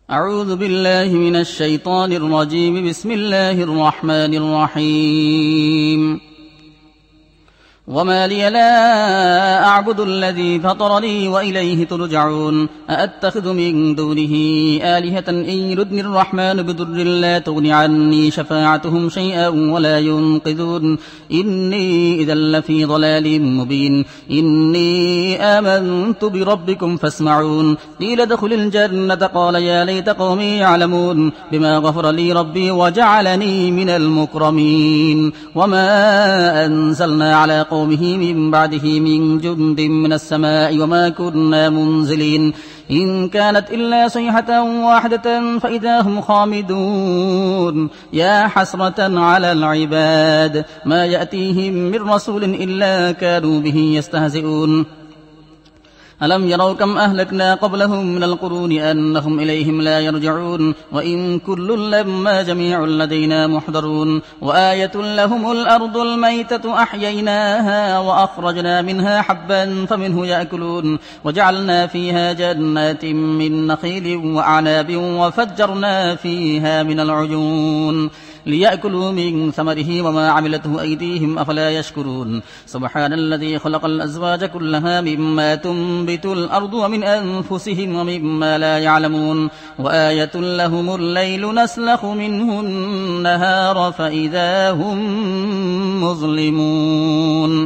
أعوذ بالله من الشيطان الرجيم. بسم الله الرحمن الرحيم. وما لي لا أعبد الذي فطرني وإليه ترجعون. أأتخذ من دونه آلهة إن يردني الرحمن بضر لا تغن عني شفاعتهم شيئا ولا ينقذون. إني إذا لفي ضلال مبين. إني آمنت بربكم فاسمعون. قيل ادخل الجنة قال يا ليت قومي يعلمون بما غفر لي ربي وجعلني من المكرمين. وما أنزلنا على قومه من بعده من جند من السماء وما كنا منزلين. إن كانت إلا صيحة واحدة فإذا هم خامدون. يا حسرة على العباد ما يأتيهم من رسول إلا كانوا به يستهزئون. ألم يروا كم أهلكنا قبلهم من القرون أنهم إليهم لا يرجعون. وإن كل لما جميع لدينا محضرون. وآية لهم الأرض الميتة أحييناها وأخرجنا منها حبا فمنه يأكلون. وجعلنا فيها جنات من نخيل وأعناب وفجرنا فيها من العيون ليأكلوا من ثمره وما عملته أيديهم أفلا يشكرون. سبحان الذي خلق الأزواج كلها مما تنبت الأرض ومن أنفسهم ومما لا يعلمون. وآية لهم الليل نسلخ منه النهار فإذا هم مظلمون.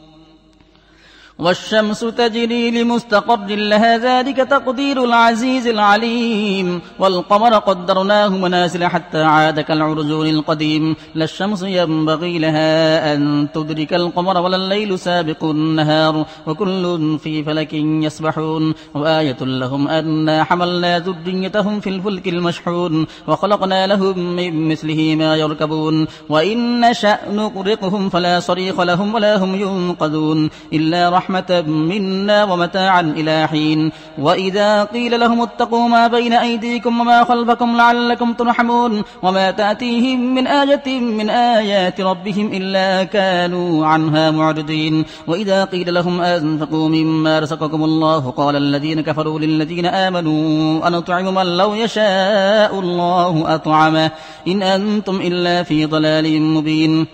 والشمس تجري لمستقر لها ذلك تقدير العزيز العليم. والقمر قدرناه منازل حتى عاد كالعرجون القديم. لا الشمس ينبغي لها أن تدرك القمر ولا الليل سابق النهار وكل في فلك يسبحون. وآية لهم أنا حملنا ذريتهم في الفلك المشحون وخلقنا لهم من مثله ما يركبون. وإن نشأ نغرقهم فلا صريخ لهم ولا هم ينقذون إلا رحمة منا ومتاعا إلى حين. وإذا قيل لهم اتقوا ما بين أيديكم وما خلفكم لعلكم ترحمون وما تأتيهم من آية من آيات ربهم إلا كانوا عنها معرضين. وإذا قيل لهم أنفقوا مما رزقكم الله قال الذين كفروا للذين آمنوا أنطعم من لو يشاء الله أطعمه إن أنتم إلا في ضلال مبين.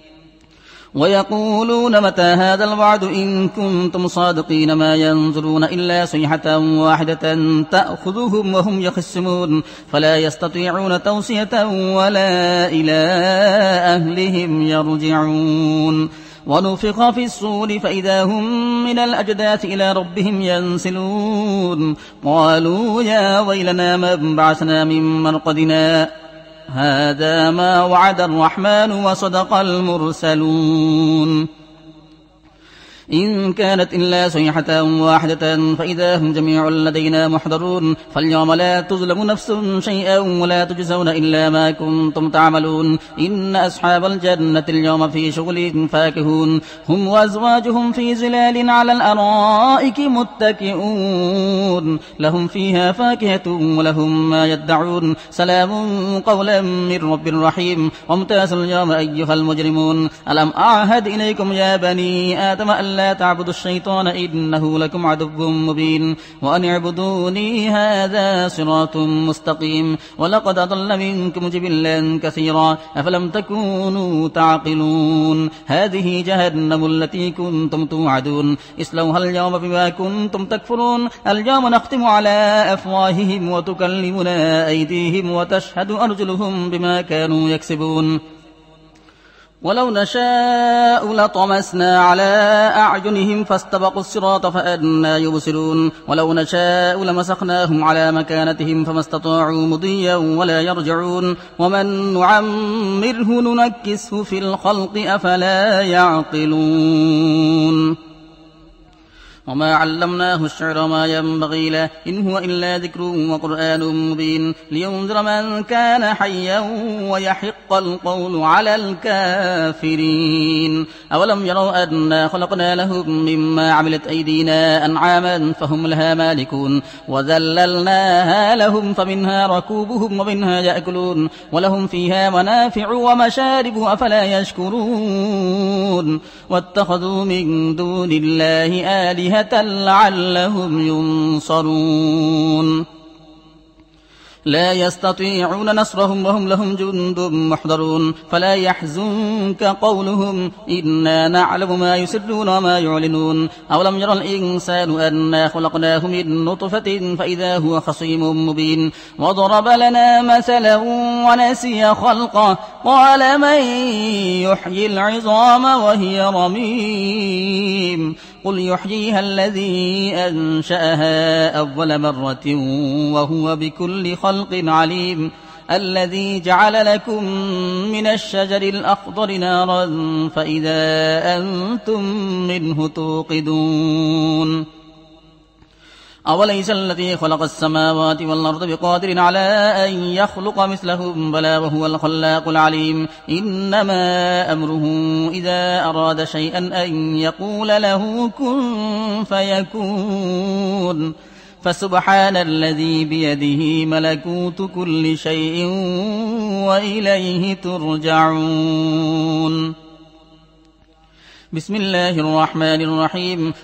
ويقولون متى هذا الوعد إن كنتم صادقين ما ينظرون إلا صيحة واحدة تأخذهم وهم يخصمون فلا يستطيعون توصية ولا إلى أهلهم يرجعون. ونفخ في الصور فإذا هم من الأجداث إلى ربهم ينسلون. قالوا يا ويلنا من بعثنا من مرقدنا هذا ما وعد الرحمن وصدق المرسلون. إن كانت إلا صيحة واحدة فإذا هم جميع لدينا محضرون. فاليوم لا تظلم نفس شيئا ولا تجزون إلا ما كنتم تعملون. إن أصحاب الجنة اليوم في شغل فاكهون. هم وأزواجهم في ظلال على الأرائك متكئون. لهم فيها فاكهة ولهم ما يدعون. سلام قولا من رب رحيم. وامتازوا اليوم أيها المجرمون. ألم أعهد إليكم يا بني آدم لا تعبدوا الشيطان إنه لكم عدو مبين. وأن اعبدوني هذا صراط مستقيم. ولقد أضل منكم جبلا كثيرا أفلم تكونوا تعقلون. هذه جهنم التي كنتم توعدون اصلوها اليوم بما كنتم تكفرون. اليوم نختم على أفواههم وتكلمنا أيديهم وتشهد أرجلهم بما كانوا يكسبون. ولو نشاء لطمسنا على أعينهم فاستبقوا الصراط فأنى يبصرون. ولو نشاء لمسخناهم على مكانتهم فما استطاعوا مضيا ولا يرجعون. ومن نعمره ننكسه في الخلق أفلا يعقلون. وما علمناه الشعر ما ينبغي له إن هو إلا ذكر وقرآن مبين لينذر من كان حيا ويحق القول على الكافرين. أولم يروا أنا خلقنا لهم مما عملت أيدينا أنعاما فهم لها مالكون وذللناها لهم فمنها ركوبهم ومنها يأكلون ولهم فيها منافع ومشارب أفلا يشكرون. واتخذوا من دون الله آلهة لعلهم ينصرون. لا يستطيعون نصرهم وهم لهم جند محضرون فلا يحزنك قولهم إنا نعلم ما يسرون وما يعلنون أولم يرى الإنسان أنا خلقناه من نطفة فإذا هو خصيم مبين وضرب لنا مثلا ونسي خلقه قال من يحيي العظام وهي رميم قل يحييها الذي أنشأها أول مرة وهو بكل خلق عليم الذي جعل لكم من الشجر الأخضر نارا فإذا أنتم منه توقدون أوليس الذي خلق السماوات والأرض بقادر على أن يخلق مثلهم بلى وهو الخلاق العليم إنما أمره إذا أراد شيئا أن يقول له كن فيكون فسبحان الذي بيده ملكوت كل شيء وإليه ترجعون بسم الله الرحمن الرحيم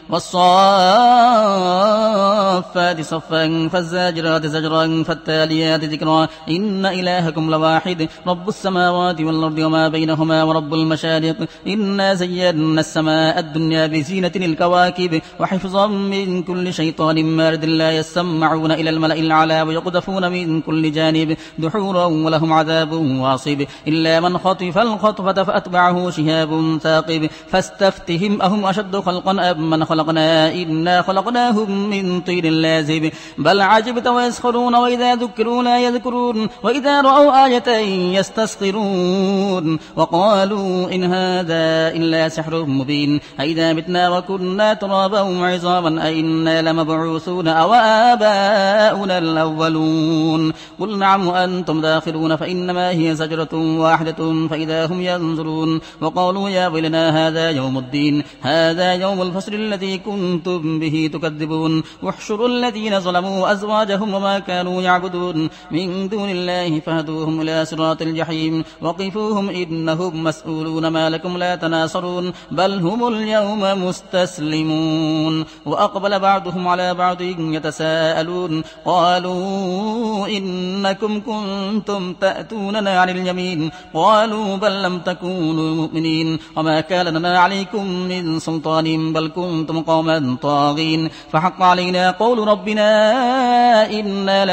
والصافات صفا فالزاجرات زجرا فالتاليات ذكرا إن إلهكم لواحد رب السماوات والأرض وما بينهما ورب المشارق إنا زينا السماء الدنيا بزينة الكواكب وحفظا من كل شيطان مارد لا يسمعون إلى الملأ الأعلى ويقذفون من كل جانب دحورا ولهم عذاب واصب إلا من خطف الخطفة فأتبعه شهاب ثاقب فاستفتهم أهم أشد خلقا أم من خلقنا إنا خلقناهم من طين لازب بل عجبت ويسخرون وإذا ذكروا لا يذكرون وإذا رأوا آية يستسخرون وقالوا إن هذا إلا سحر مبين أئذا متنا وكنا ترابا وعظاما أئنا لمبعوثون أو آباؤنا الأولون قل نعم وأنتم داخلون فإنما هي زجرة واحدة فإذا هم ينظرون وقالوا يا ويلنا هذا يوم الدين هذا يوم الفصل الذي كنتم به تكذبون واحشروا الذين ظلموا أزواجهم وما كانوا يعبدون من دون الله فهدوهم إلى صراط الجحيم وقفوهم إنهم مسؤولون ما لكم لا تناصرون بل هم اليوم مستسلمون وأقبل بعضهم على بعض يتساءلون قالوا إنكم كنتم تأتوننا عن اليمين قالوا بل لم تكونوا مؤمنين وما كان لنا عليكم من سلطان بل كنتم قوما طاغين فحق علينا قول ربنا إنا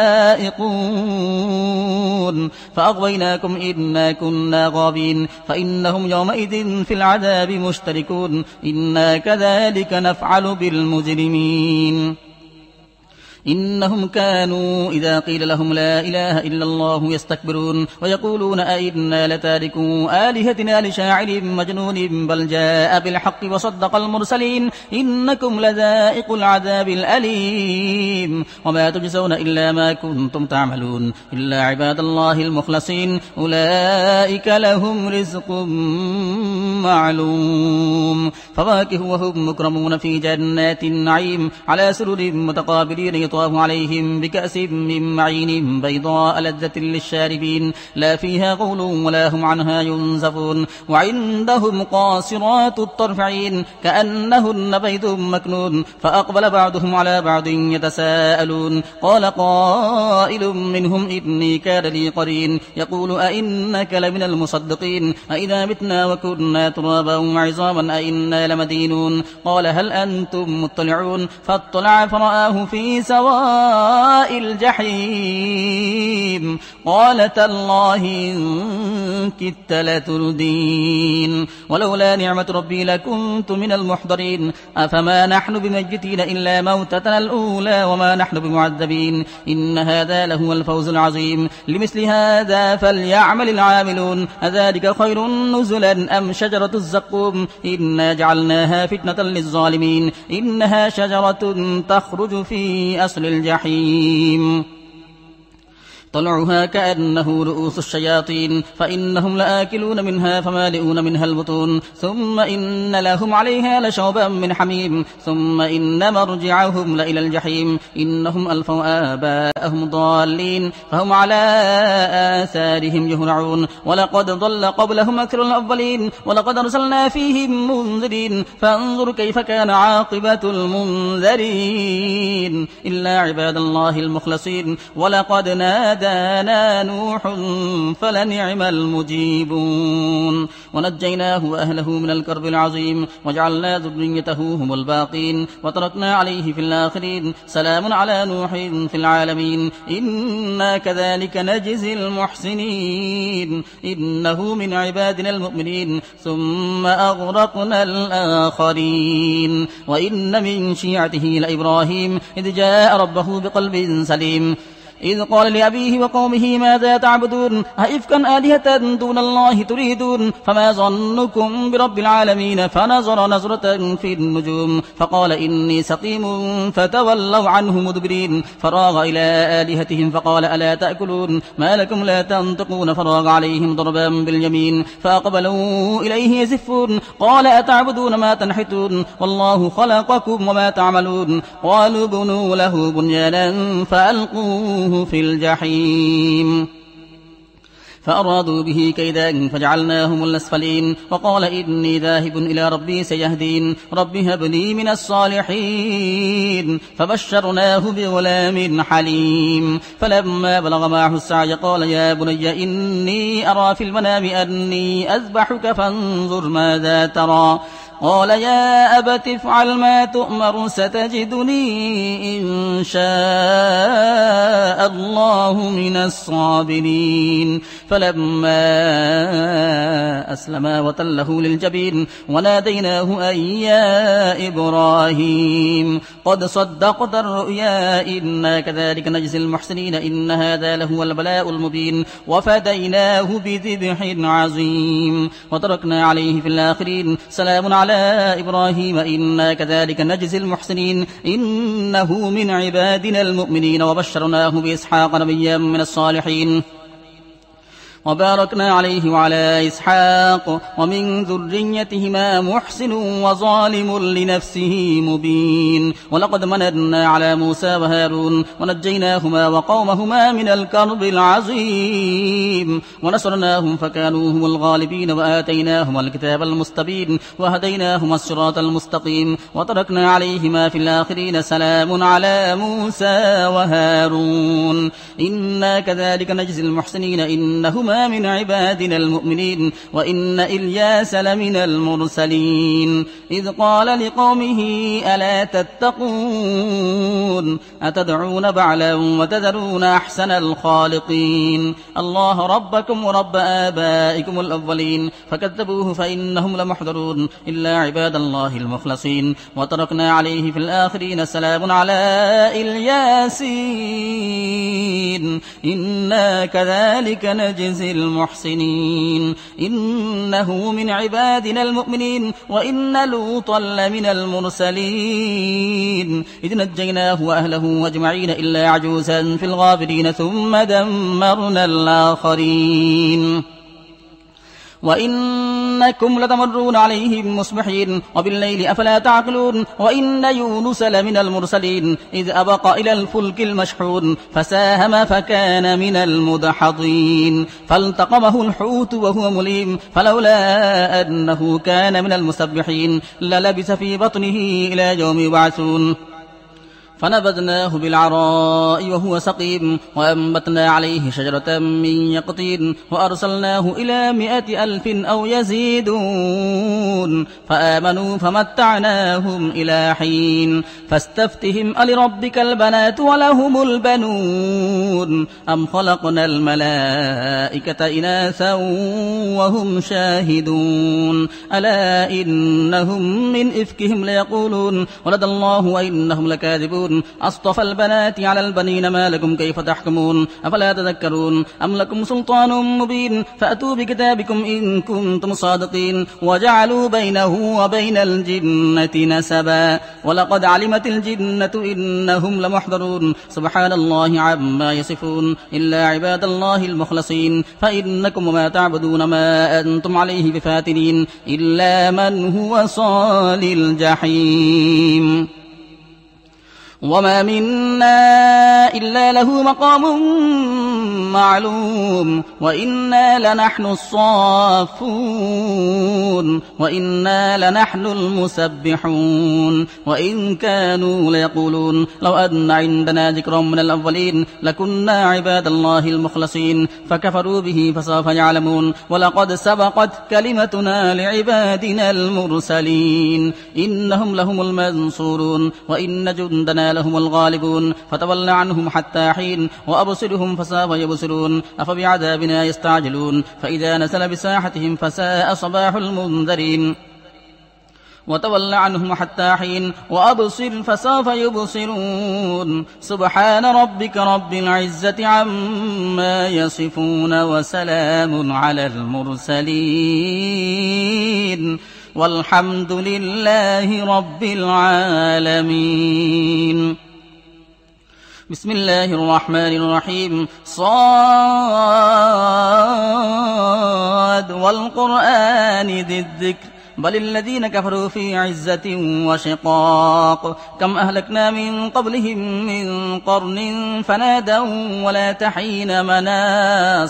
لذائقون فأغويناكم إنا كنا غابين فإنهم يومئذ في العذاب مشتركون إنا كذلك نفعل بالمجرمين إنهم كانوا إذا قيل لهم لا إله إلا الله يستكبرون ويقولون أئنا لتاركوا آلهتنا لشاعر مجنون بل جاء بالحق وصدق المرسلين إنكم لذائقوا العذاب الأليم وما تجزون إلا ما كنتم تعملون إلا عباد الله المخلصين أولئك لهم رزق معلوم فواكه وهم مكرمون في جنات النعيم على سرر متقابلين يطاف عليهم بكأس من معين بيضاء لذة للشاربين لا فيها غول ولا هم عنها ينزفون وعندهم قاصرات الطرف عين كأنهن بيض مكنون فأقبل بعضهم على بعض يتساءلون قال قائل منهم إني كان لي قرين يقول أئنك لمن المصدقين أئذا متنا وكنا ترابا وعظاما أئنا لمدينون قال هل أنتم مطلعون فاطلع فرآه في سواء الجحيم قال تالله إن كدت لتردين ولولا نعمة ربي لكنت من المحضرين أفما نحن بميتين إلا موتتنا الأولى وما نحن بمعذبين إن هذا لهو الفوز العظيم لمثل هذا فليعمل العاملون أذلك خير نزلا أم شجرة الزقوم إنا جعلناها فتنة للظالمين إنها شجرة تخرج في أصل الجحيم طلعها كأنه رؤوس الشياطين فإنهم لآكلون منها فمالئون منها البطون ثم إن لهم عليها لشوبا من حميم ثم إن مرجعهم لإلى الجحيم إنهم ألفوا آباءهم ضالين فهم على آثارهم يهرعون ولقد ضل قبلهم أكثر الأولين ولقد أرسلنا فيهم منذرين فانظر كيف كان عاقبة المنذرين إلا عباد الله المخلصين ولقد نادانا نوح فلنعم المجيبون ونجيناه وأهله من الكرب العظيم وجعلنا ذريته هم الباقين وتركنا عليه في الآخرين سلام على نوح في العالمين إنا كذلك نجزي المحسنين إنه من عبادنا المؤمنين ثم أغرقنا الآخرين وإن من شيعته لإبراهيم إذ جاء ربه بقلب سليم إذ قال لأبيه وقومه ماذا تعبدون أئفكا آلهة دون الله تريدون فما ظنكم برب العالمين فنظر نظرة في النجوم فقال إني سقيم فتولوا عنه مدبرين فراغ إلى آلهتهم فقال ألا تأكلون ما لكم لا تنطقون فراغ عليهم ضربا باليمين فأقبلوا إليه يزفون قال أتعبدون ما تنحتون والله خلقكم وما تعملون قالوا بنوا له بنيانا فألقوه في الجحيم فأرادوا به كيدا فجعلناهم الأسفلين وقال إني ذاهب إلى ربي سيهدين رب هب لي من الصالحين فبشرناه بغلام حليم فلما بلغ معه السعي قال يا بني إني أرى في المنام أني أذبحك فانظر ماذا ترى قال يا أبت افعل ما تؤمر ستجدني إن شاء الله من الصابرين فلما أسلما وتله للجبين وناديناه أن يا إبراهيم قد صدقت الرؤيا إنا كذلك نجزي المحسنين إن هذا لهو البلاء المبين وفديناه بذبح عظيم وتركنا عليه في الآخرين سلام على إبراهيم إنا كذلك نجزي المحسنين إنه من عبادنا المؤمنين وبشرناه بإسحاق نبيا من الصالحين وباركنا عليه وعلى إسحاق ومن ذريتهما محسن وظالم لنفسه مبين ولقد مننا على موسى وهارون ونجيناهما وقومهما من الكرب العظيم ونصرناهم فكانوا هم الغالبين وآتيناهما الكتاب المستبين وهديناهما الصراط المستقيم وتركنا عليهما في الآخرين سلام على موسى وهارون إنا كذلك نجزي المحسنين إنهما من عبادنا المؤمنين وإن إلياس لمن المرسلين إذ قال لقومه ألا تتقون أتدعون بعلا وتذرون أحسن الخالقين الله ربكم ورب آبائكم الأولين فكذبوه فإنهم لمحضرون إلا عباد الله المخلصين وتركنا عليه في الآخرين سلام على الياسين إنا كذلك نجزي المحسنين إنه من عبادنا المؤمنين وإن لوطا لمن المرسلين إذ نجيناه وأهله أجمعين إلا عجوزا في الغابرين ثم دمرنا الآخرين وإنكم لتمرون عليهم مصبحين وبالليل أفلا تعقلون وإن يونس لمن المرسلين إذ أبق إلى الفلك المشحون فساهم فكان من المدحضين فالتقمه الحوت وهو مليم فلولا أنه كان من المسبحين للبث في بطنه إلى يوم يبعثون فنبذناه بالعراء وهو سقيم وأنبتنا عليه شجرة من يقطين وأرسلناه إلى 100,000 أو يزيدون فآمنوا فمتعناهم إلى حين فاستفتهم ألربك البنات ولهم البنون أم خلقنا الملائكة إناثا وهم شاهدون ألا إنهم من إفكهم ليقولون ولد الله وإنهم لكاذبون تشركون أصطفى البنات على البنين ما لكم كيف تحكمون أفلا تذكرون أم لكم سلطان مبين فأتوا بكتابكم إن كنتم صادقين وجعلوا بينه وبين الجنة نسبا ولقد علمت الجنة إنهم لمحضرون سبحان الله عما يصفون إلا عباد الله المخلصين فإنكم وما تعبدون ما أنتم عليه بفاتنين إلا من هو صال الجحيم وما منا إلا له مقام معلوم وإنا لنحن الصافون وإنا لنحن المسبحون وإن كانوا ليقولون لو أن عندنا ذكر من الأولين لكنا عباد الله المخلصين فكفروا به فسوف يعلمون ولقد سبقت كلمتنا لعبادنا المرسلين إنهم لهم المنصورون وإن جندنا لهم الغالبون فتول عنهم حتى حين وأبصرهم فسوف يبصرون أفبعذابنا يستعجلون فإذا نزل بساحتهم فساء صباح المنذرين وتول عنهم حتى حين وأبصر فسوف يبصرون سبحان ربك رب العزة عما يصفون وسلام على المرسلين والحمد لله رب العالمين بسم الله الرحمن الرحيم صاد والقرآن ذي الذكر بل الذين كفروا في عزة وشقاق كم أهلكنا من قبلهم من قرن فنادوا ولا تحين مناص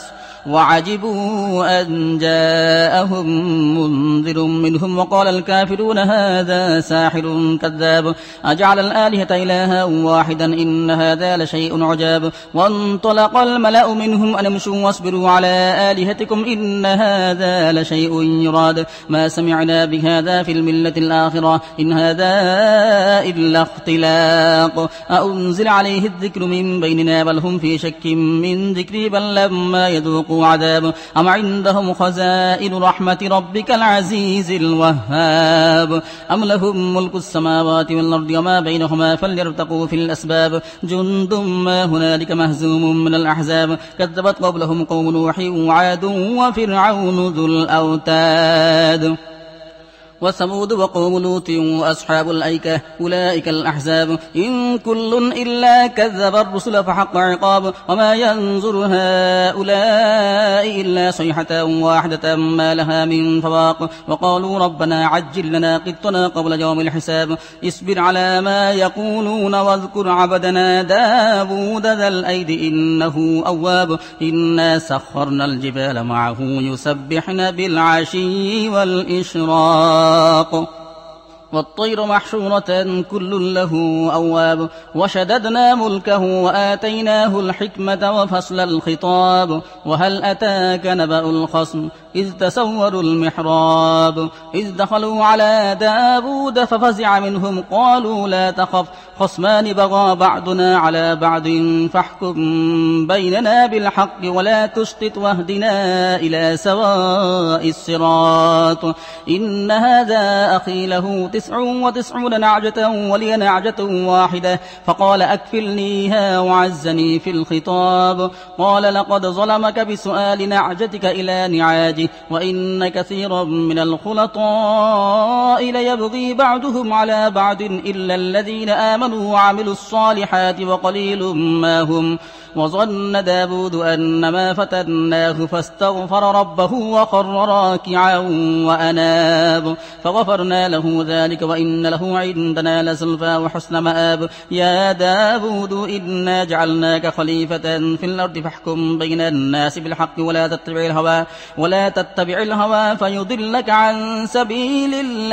وعجبوا أن جاءهم منذر منهم وقال الكافرون هذا ساحر كذاب أجعل الآلهة إلها واحدا إن هذا لشيء عجاب وانطلق الملأ منهم أن امشوا واصبروا على آلهتكم إن هذا لشيء يراد ما سمعنا بهذا في الملة الآخرة إن هذا إلا اختلاق أأنزل عليه الذكر من بيننا بل هم في شك من ذكري بل لما يذوقوا عذاب أم عندهم خزائن رحمة ربك العزيز الوهاب أم لهم ملك السماوات والأرض وما بينهما فليرتقوا في الأسباب جند ما هنالك مهزوم من الأحزاب كذبت قبلهم قوم نوح وعاد وفرعون ذو الأوتاد وثمود وقوم لوط وأصحاب الأيكة أولئك الأحزاب إن كل إلا كذب الرسل فحق عقاب وما ينظر هؤلاء إلا صيحة واحدة ما لها من فواق وقالوا ربنا عجل لنا قطنا قبل يوم الحساب اصبر على ما يقولون واذكر عبدنا داود ذا الأيد إنه أواب إنا سخرنا الجبال معه يسبحن بالعشي والإشراق والطير محشورة كل له أواب وشددنا ملكه وآتيناه الحكمة وفصل الخطاب وهل أتاك نبأ الخصم إذ تسوروا المحراب إذ دخلوا على داود ففزع منهم قالوا لا تخف خصمان بغى بعضنا على بعض فاحكم بيننا بالحق ولا تشطط واهدنا إلى سواء الصراط إن هذا أخي له 99 نعجة ولي نعجة واحدة فقال أكفلنيها وعزني في الخطاب قال لقد ظلمك بسؤال نعجتك إلى نعاجه وإن كثيرا من الخلطاء ليبغي بعضهم على بعض إلا الذين آمنوا وعملوا الصالحات وقليل ما هم وظن داود أنما فتناه فاستغفر ربه وخر راكعا وأناب فغفرنا له ذلك وإن له عندنا لزلفى وحسن مآب يا داود إنا جعلناك خليفة في الأرض فاحكم بين الناس بالحق ولا تتبع الهوى فيضلك عن سبيل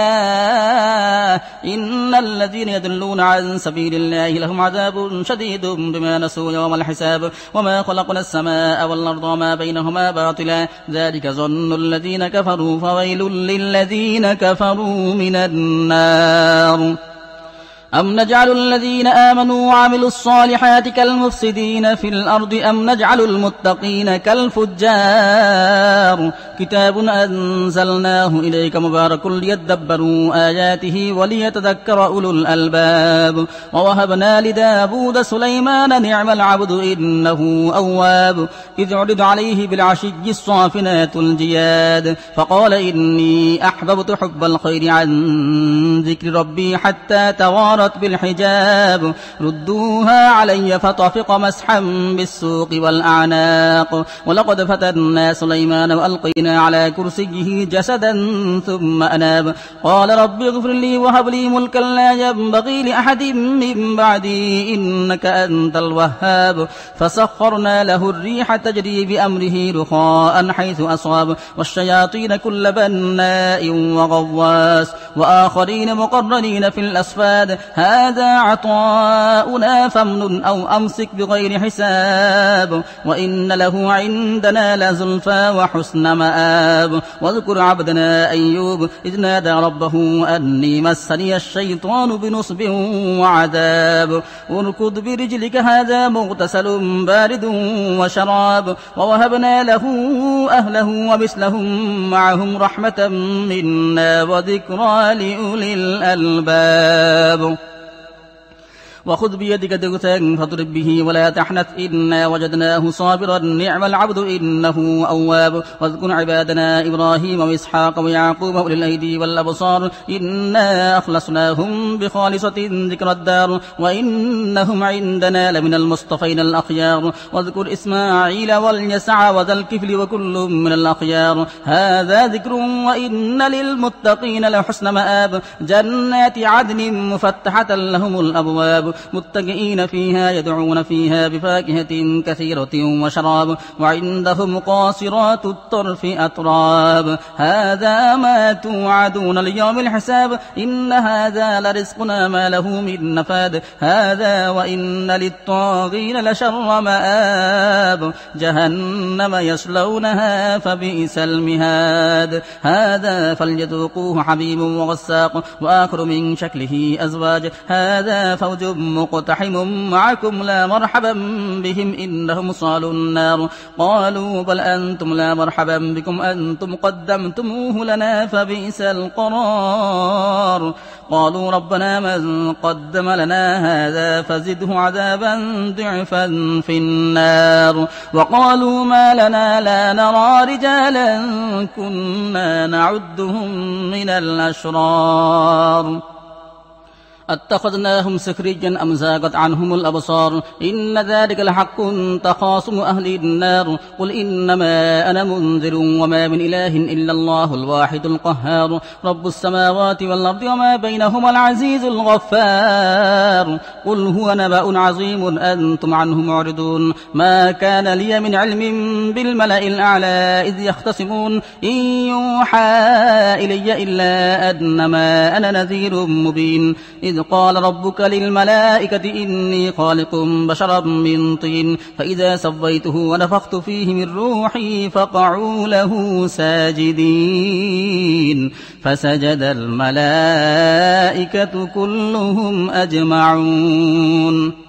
الله إن الذين يضلون عن سبيل الله لهم عذاب شديد بما نسوا يوم الحساب وما خلقنا السماء والأرض وما بينهما باطلا ذلك ظن الذين كفروا فويل للذين كفروا من النار أم نجعل الذين آمنوا وعملوا الصالحات كالمفسدين في الأرض أم نجعل المتقين كالفجار كتاب أنزلناه إليك مبارك ليدبروا آياته وليتذكر أولو الألباب ووهبنا لداود سليمان نعم العبد إنه أواب إذ عرض عليه بالعشي الصافنات الجياد فقال إني أحببت حب الخير عن ذكر ربي حتى توارت بالحجاب ردوها علي فطفق مسحا بالسوق والأعناق ولقد فتنا سليمان وألقينا على كرسيه جسدا ثم أناب قال رب اغفر لي وهب لي ملكا لا ينبغي لأحد من بعدي إنك أنت الوهاب فسخرنا له الريح تجري بأمره رخاء حيث أصاب والشياطين كل بناء وغواص وآخرين مقرنين في الأصفاد هذا عطاؤنا فامنن أو أمسك بغير حساب وإن له عندنا لزلفى وحسن مآب واذكر عبدنا أيوب إذ نادى ربه أني مسني الشيطان بنصب وعذاب اركض برجلك هذا مغتسل بارد وشراب ووهبنا له أهله ومثلهم معهم رحمة منا وذكرى لأولي الألباب وخذ بيدك دغثا فاضرب به ولا تحنث إنا وجدناه صابرا نعم العبد إنه أواب واذكر عبادنا إبراهيم وإسحاق ويعقوب أولي الأيدي والأبصار إنا أخلصناهم بخالصة ذكر الدار وإنهم عندنا لمن المصطفين الأخيار واذكر إسماعيل واليسع وذا الكفل وكل من الأخيار هذا ذكر وإن للمتقين لحسن مآب جنات عدن مفتحة لهم الأبواب متكئين فيها يدعون فيها بفاكهة كثيرة وشراب وعندهم قاصرات الطرف أتراب هذا ما توعدون ليوم الحساب إن هذا لرزقنا ما له من نفاد هذا وإن للطاغين لشر مآب جهنم يصلونها فبئس المهاد هذا فليذوقوه حبيب وغساق وآخر من شكله أزواج هذا فوج مقتحم معكم لا مرحبا بهم إنهم صالوا النار قالوا بل أنتم لا مرحبا بكم أنتم قدمتموه لنا فبئس القرار قالوا ربنا من قدم لنا هذا فزده عذابا ضعفا في النار وقالوا ما لنا لا نرى رجالا كنا نعدهم من الأشرار أتخذناهم سخريا أم زاغت عنهم الأبصار إن ذلك لحق تخاصم أهل النار قل إنما أنا منذر وما من إله إلا الله الواحد القهار رب السماوات والأرض وما بينهما العزيز الغفار قل هو نبأ عظيم أنتم عنه معرضون ما كان لي من علم بالملأ الأعلى إذ يختصمون إن يوحى إلي إلا أنما أنا نذير مبين إذ قال ربك للملائكة إني خالق بشرا من طين فإذا سويته ونفخت فيه من روحي فقعوا له ساجدين فسجد الملائكة كلهم أجمعون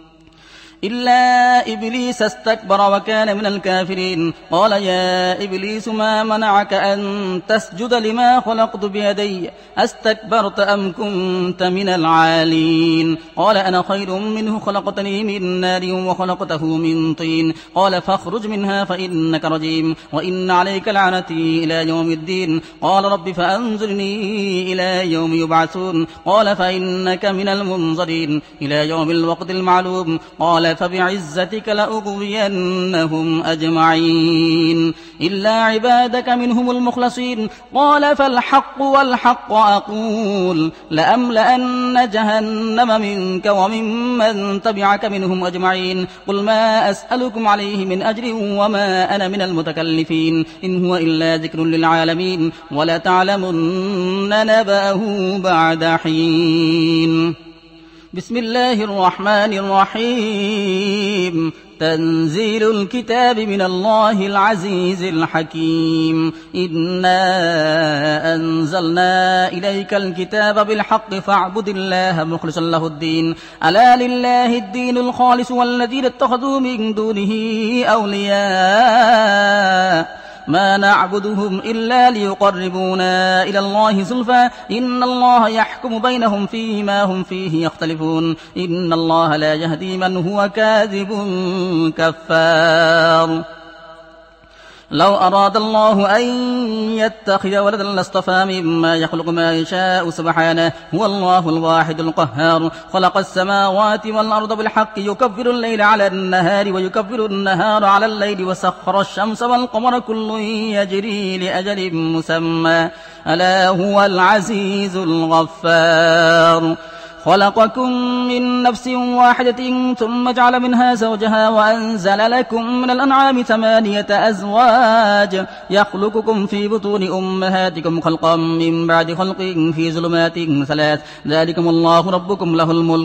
إلا إبليس استكبر وكان من الكافرين قال يا إبليس ما منعك أن تسجد لما خلقت بيدي أستكبرت أم كنت من العالين قال أنا خير منه خلقتني من نار وخلقته من طين قال فاخرج منها فإنك رجيم وإن عليك لعنتي إلى يوم الدين قال رب فأنظرني إلى يوم يبعثون قال فإنك من المنظرين إلى يوم الوقت المعلوم قال فبعزتك لأغوينهم أجمعين إلا عبادك منهم المخلصين قال فالحق والحق أقول لأملأن جهنم منك وممن تبعك منهم أجمعين قل ما أسألكم عليه من أجر وما أنا من المتكلفين إن هو إلا ذكر للعالمين ولا تعلمن نبأه بعد حين بسم الله الرحمن الرحيم تنزيل الكتاب من الله العزيز الحكيم إنا أنزلنا إليك الكتاب بالحق فاعبد الله مخلصا له الدين ألا لله الدين الخالص والذين اتخذوا من دونه أولياء ما نعبدهم إلا ليقربونا إلى الله زلفى إن الله يحكم بينهم فيما هم فيه يختلفون إن الله لا يهدي من هو كاذب كفار لو أراد الله أن يتخذ ولدا لاصطفى مما يخلق ما يشاء سبحانه هو الله الواحد القهار خلق السماوات والأرض بالحق يكفر الليل على النهار ويكفر النهار على الليل وسخر الشمس والقمر كل يجري لأجل مسمى ألا هو العزيز الغفار خلقكم من نفس واحدة ثم جعل منها زوجها وأنزل لكم من الأنعام 8 أزواج يخلقكم في بطون أمهاتكم خلقا من بعد خلق في ظلمات 3 ذلكم الله ربكم له الملك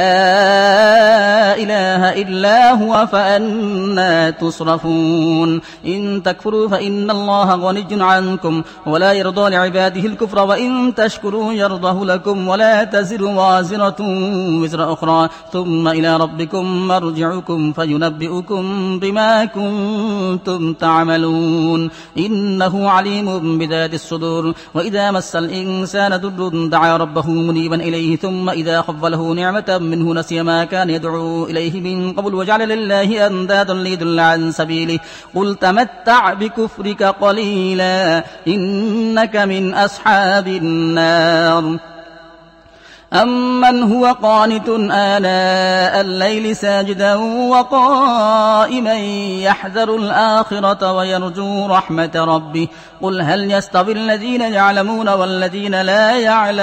لا إله إلا هو فأنى تصرفون إن تكفروا فإن الله غني عنكم ولا يرضى لعباده الكفر وإن تشكروا يرضه لكم ولا تزر وازرة وزر أخرى ثم إلى ربكم مرجعكم فينبئكم بما كنتم تعملون إنه عليم بذات الصدور وإذا مس الإنسان ضر دعا ربه منيبا إليه ثم إذا خفله نعمة منه نسي ما كان يدعو إليه من قبل وجعل لله أندادا ليضل عن سبيله قل تمتع بكفرك قليلا إنك من أصحاب النار أمن هو قانت آناء الليل ساجدا وقائما يحذر الآخرة ويرجو رحمة ربه قل هل يستوي الذين يعلمون والذين لا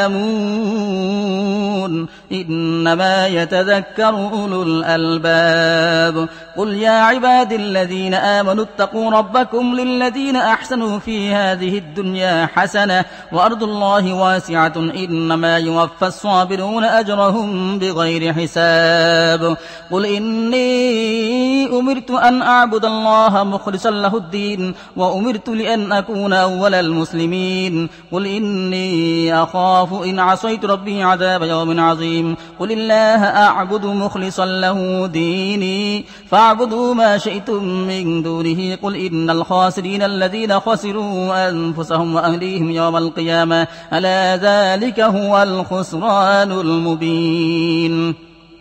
يعلمون إنما يتذكر أولو الألباب قل يا عبادي الذين آمنوا اتقوا ربكم للذين أحسنوا في هذه الدنيا حسنة وأرض الله واسعة إنما يوفى الصابرون أجرهم بغير حساب قل إني أمرت أن أعبد الله مخلصا له الدين وأمرت لأن أكون أول المسلمين قل إني أخاف إن عصيت ربي عذاب يوم عظيم قل الله أعبد مخلصا له ديني فاعبدوا ما شئتم من دونه قل إن الخاسرين الذين خسروا أنفسهم وأهليهم يوم القيامة ألا ذلك هو الخسران المبين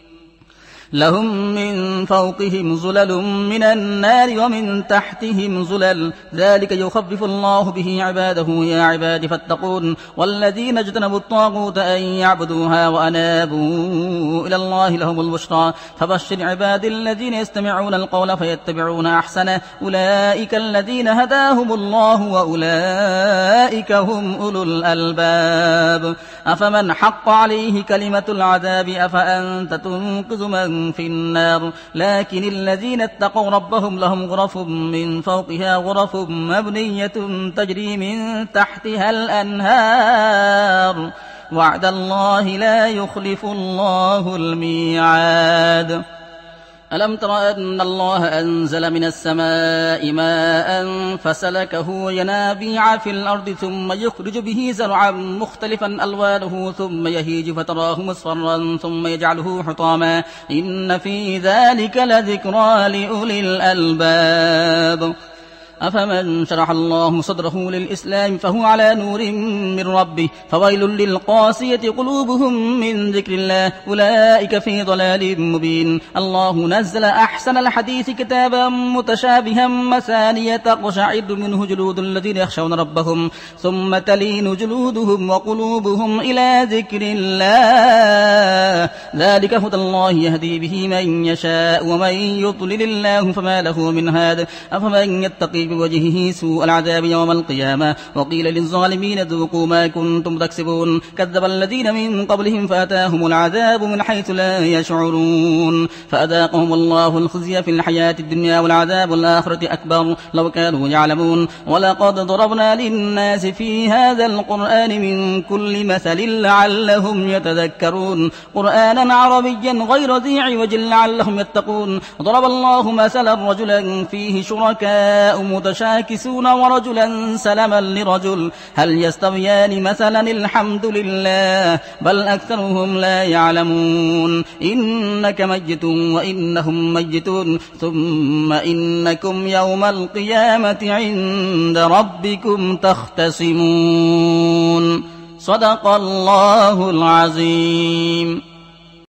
لهم من فوقهم ظلل من النار ومن تحتهم ظلل ذلك يخفف الله به عباده يا عباد فاتقون والذين اجتنبوا الطاغوت أن يعبدوها وأنابوا إلى الله لهم البشرى فبشر عباد الذين يستمعون القول فيتبعون أحسنه أولئك الذين هداهم الله وأولئك هم أولو الألباب أفمن حق عليه كلمة العذاب أفأنت تنقذ من في النار لكن الذين اتقوا ربهم لهم غرف من فوقها غرف مبنية تجري من تحتها الأنهار وعد الله لا يخلف الله الميعاد ألم تر أن الله أنزل من السماء ماء فسلكه ينابيع في الأرض ثم يخرج به زرعا مختلفا ألوانه ثم يهيج فتراه مصفرا ثم يجعله حطاما إن في ذلك لذكرى لأولي الألباب أفمن شرح الله صدره للإسلام فهو على نور من ربه فويل للقاسية قلوبهم من ذكر الله أولئك في ضلال مبين الله نزل أحسن الحديث كتابا متشابها مثانية تقشعر منه جلود الذين يخشون ربهم ثم تلين جلودهم وقلوبهم إلى ذكر الله ذلك هدى الله يهدي به من يشاء ومن يضلل الله فما له من هاد أفمن يتقي بوجهه سوء العذاب يوم القيامة وقيل للظالمين ذوقوا ما كنتم تكسبون كذب الذين من قبلهم فأتاهم العذاب من حيث لا يشعرون فأذاقهم الله الخزي في الحياة الدنيا والعذاب الآخرة أكبر لو كانوا يعلمون ولقد ضربنا للناس في هذا القرآن من كل مثل لعلهم يتذكرون قرآنا عربيا غير ذي عوج لعلهم يتقون ضرب الله مثلا رجلا فيه شركاء متشاكسون ورجلا سلما لرجل هل يستويان مثلا الحمد لله بل أكثرهم لا يعلمون إنك ميت وإنهم ميتون ثم إنكم يوم القيامة عند ربكم تختصمون صدق الله العظيم.